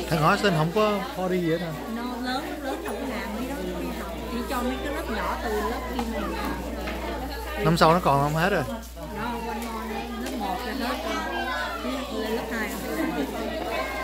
Thằng hỏi sinh không có đi gì hết hả? Nó lớn đâu có làm mấy đó đi học, chỉ cho mấy cái lớp nhỏ từ lớp kim này. Năm sau nó còn không hết rồi. Nó quanh non lớp 1 cho hết rồi. Lên lớp 2.